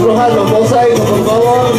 aflojar los mosaicos, por favor.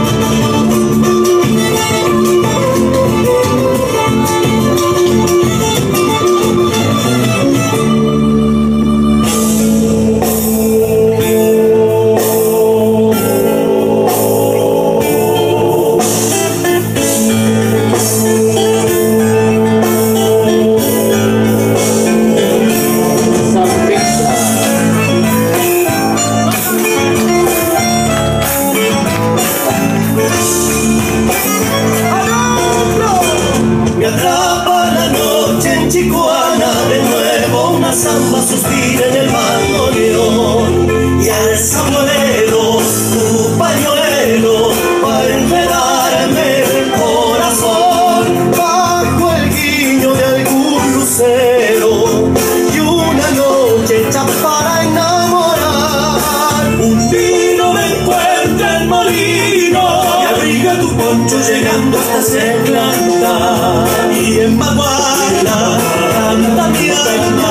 Samba suspira en el bandoneón y al samuelo tu pañuelo para enredarme el corazón bajo el guiño de algún lucero y una noche hecha para enamorar. Un vino me encuentra en molino y abriga tu poncho llegando hasta Seclanta y en Maguala canta mi alma.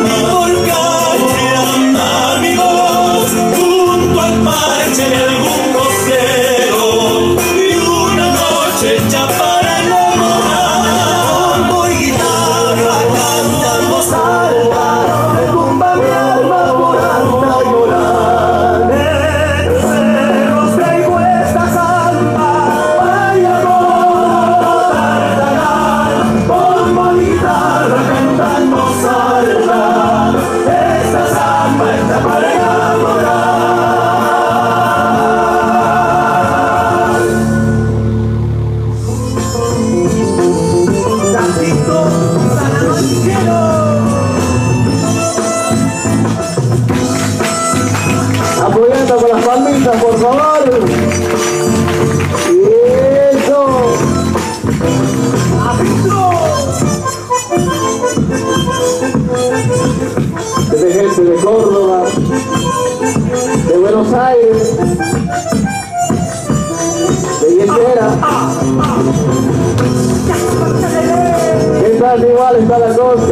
En algún costero y una noche hecha para enamorar. Voy guitarra cantando salva, retumba mi alma por alta llorar. En los cerros traigo esta samba, vaya por tartarar. Pongo guitarra cantando salva, esta samba está para enamorar. Apoyando con las palmitas, por favor. Eso. De gente de Córdoba, de Buenos Aires, de Yetera. ¿Qué tal? Igual está la cosa.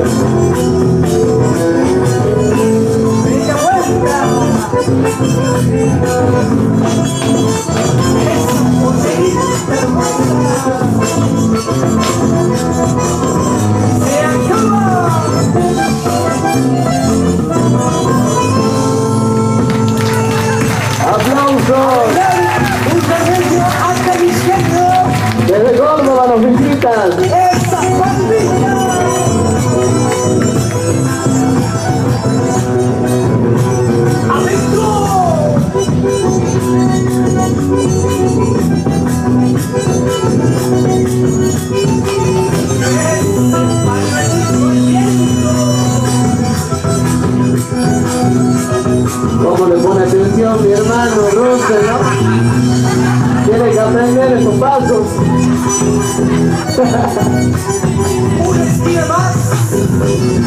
¡Aplausos! Desde Córdoba nos visitan. ¡Esa pandilla! ¿Cómo le pone atención mi hermano Russell, no? Tiene que aprender esos pasos. Un estilo más.